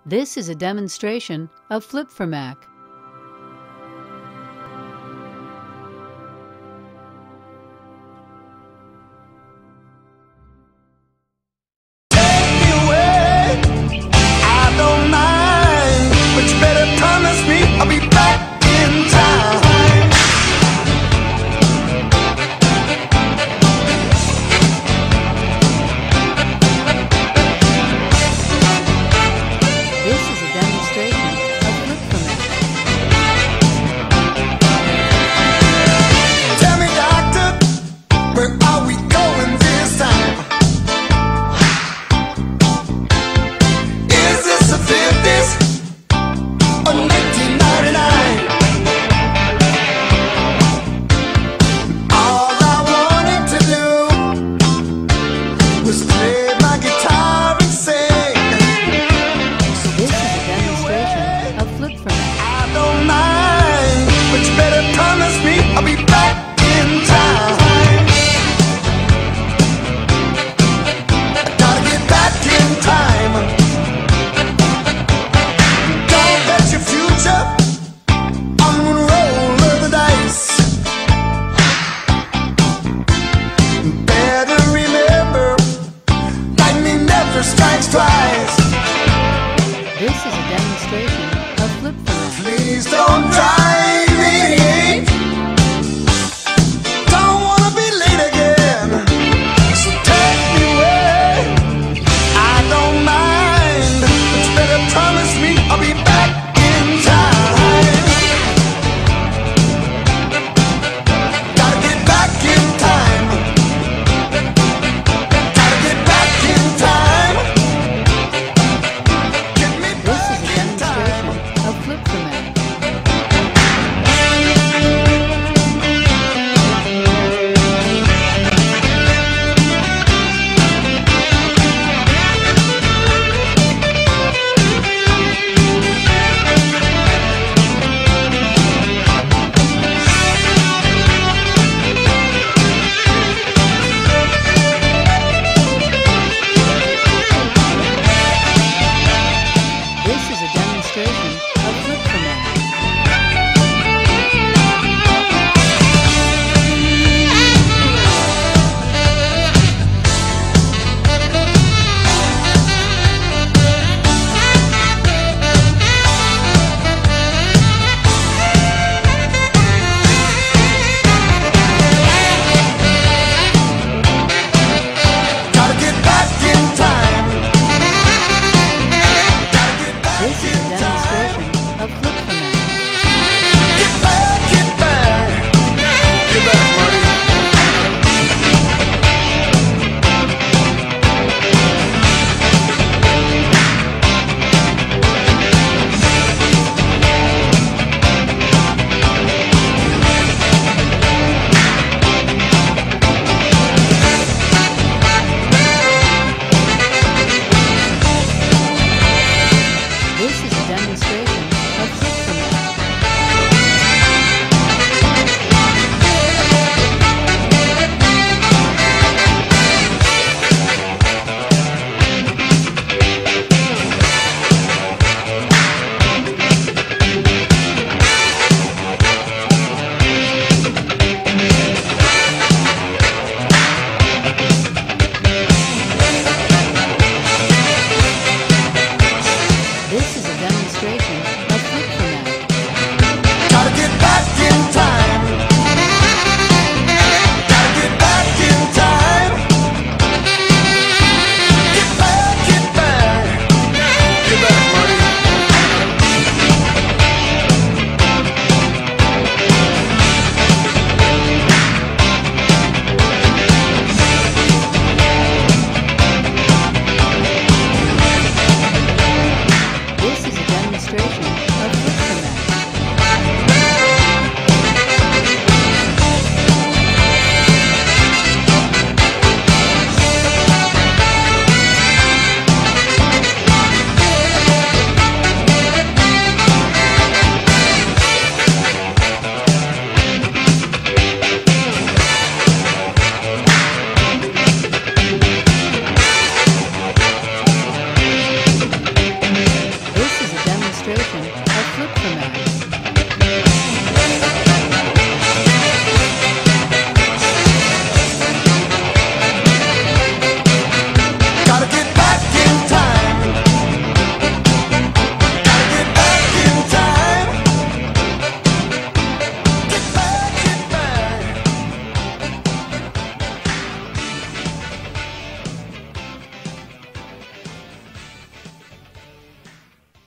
This is a demonstration of Flip for Mac. Strikes twice. This is a demonstration of Flip for Mac. Please don't drive me. Don't wanna be late again. So take me away. I don't mind, but you better promise me I'll be back in time. Gotta get back in time. Gotta get back in time. Flip for Mac. This is a demonstration of Flip for Mac. This is a demonstration of Flip for Mac. Get back, get back. Get back, Marty. This is a demonstration of Flip for Mac. This is a demonstration of Flip for Mac. Gotta get back in time. Gotta get back in time. Get back, get back. Get back, Marty. This is a demonstration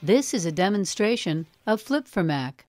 This is a demonstration of Flip for Mac.